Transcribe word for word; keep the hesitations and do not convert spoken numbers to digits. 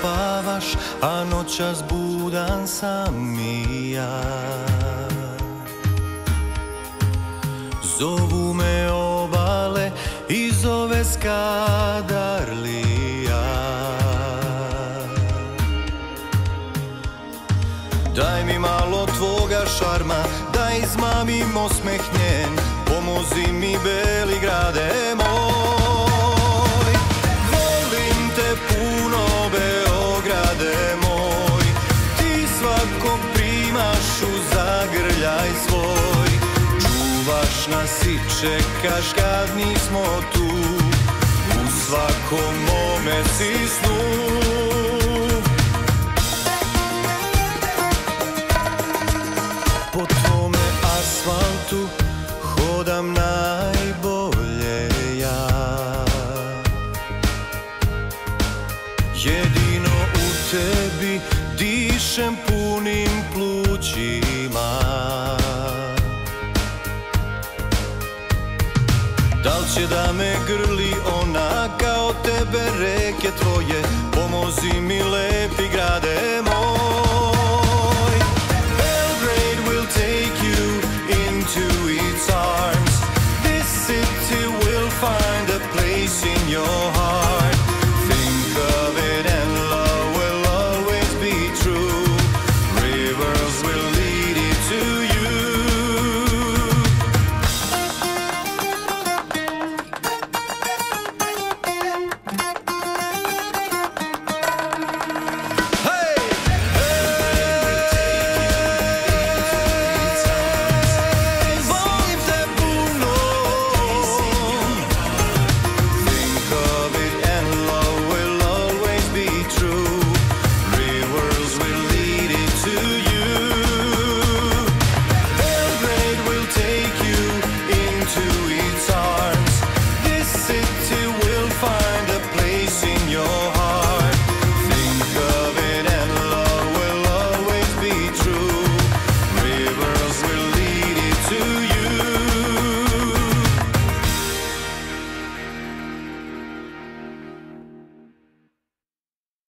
spavaš, a noćas budan sam i ja. Zovu me obale i zove Skadarlija. Daj mi malo tvoga šarma, da izmamim osmeh njen, pomozi mi Beligrade moj. Volim te puno Beograde moj, ti svakog primaš u zagrljaj svoj. Čuvaš nas i čekaš kad nismo tu, u svakom mome si snu. Po tvome asfaltu hodam najbolje ja. Jedino u tebi dišem punim plućima. Da li će da me grli ona kao tebe reke tvoje, pomozi mi lepi grade moj. Belgrade will take you into its arms, this city will find a place in your